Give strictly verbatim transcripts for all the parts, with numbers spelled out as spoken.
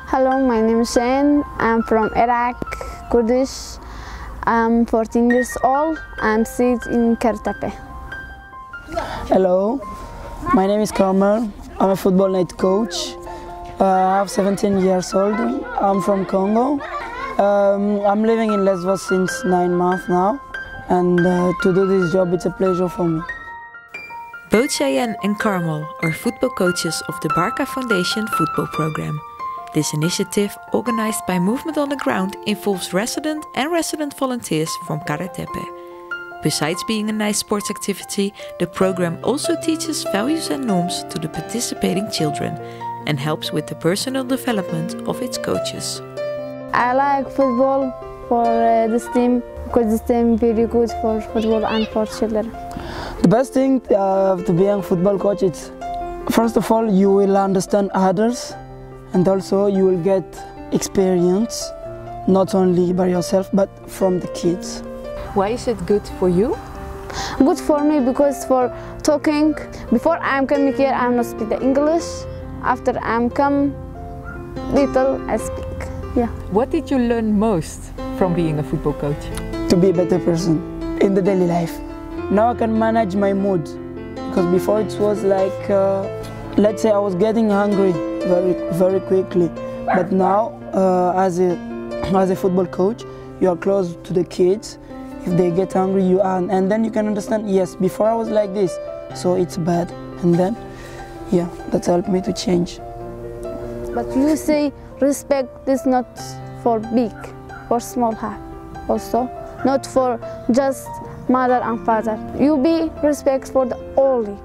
Hello, my name is Shahen. I'm from Iraq, Kurdish. I'm fourteen years old. I'm sit in Kartape. Hello, my name is Carmal. I'm a football night coach. Uh, I have seventeen years old. I'm from Congo. Um, I'm living in Lesvos since nine months now, and uh, to do this job, it's a pleasure for me. Both Shahen and Carmal are football coaches of the Barca Foundation Football Program. This initiative, organized by Movement on the Ground, involves resident and resident volunteers from Kartape. Besides being a nice sports activity, the program also teaches values and norms to the participating children and helps with the personal development of its coaches. I like football for uh, this team because this team is very good for football and for children. The best thing uh, to be a football coach is, first of all, you will understand others, and also you will get experience, not only by yourself, but from the kids. Why is it good for you? Good for me because for talking, before I'm coming here, I'm not speak the English. After I'm come, little I speak. Yeah. What did you learn most from being a football coach? To be a better person in the daily life. Now I can manage my mood, because before it was like, uh, let's say I was getting hungry very, very quickly. But now, uh, as a as a football coach, you are close to the kids. If they get hungry, you are, and then you can understand. Yes, before I was like this, so it's bad, and then, yeah, that's helped me to change. But you say respect is not for big, for small half, also not for just mother and father. You be respect for the only.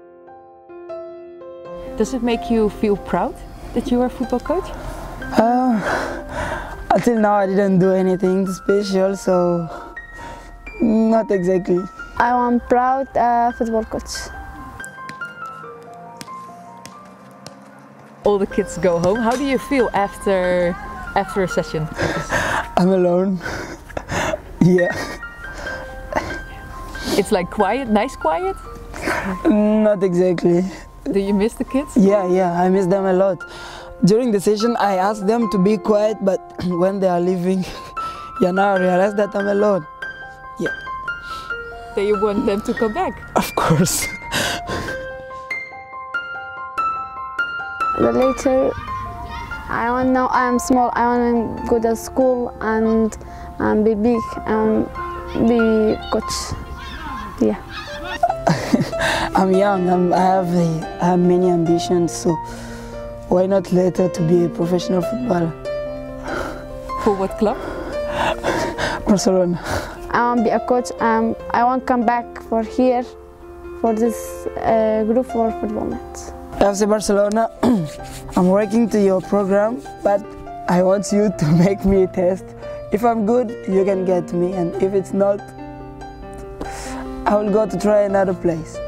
Does it make you feel proud that you are a football coach? Uh, until now I didn't do anything special, so not exactly. I am proud uh, football coach. All the kids go home. How do you feel after after a session? I'm alone. Yeah. It's like quiet, nice quiet? Not exactly. Do you miss the kids? Yeah, yeah, I miss them a lot. During the session, I ask them to be quiet, but when they are leaving, yeah, now I realize that I'm alone. Yeah. Do you want them to come back? Of course. The later, I want now I'm small. I want to go to school and and be big and be coach. Yeah. I'm young. I'm, I have a, I have many ambitions. So why not later to be a professional footballer? For what club? Barcelona. I want to be a coach. Um, I want to come back for here for this uh, group for football nights. F C Barcelona, I'm working to your program, but I want you to make me a test. If I'm good, you can get me, and if it's not, I will go to try another place.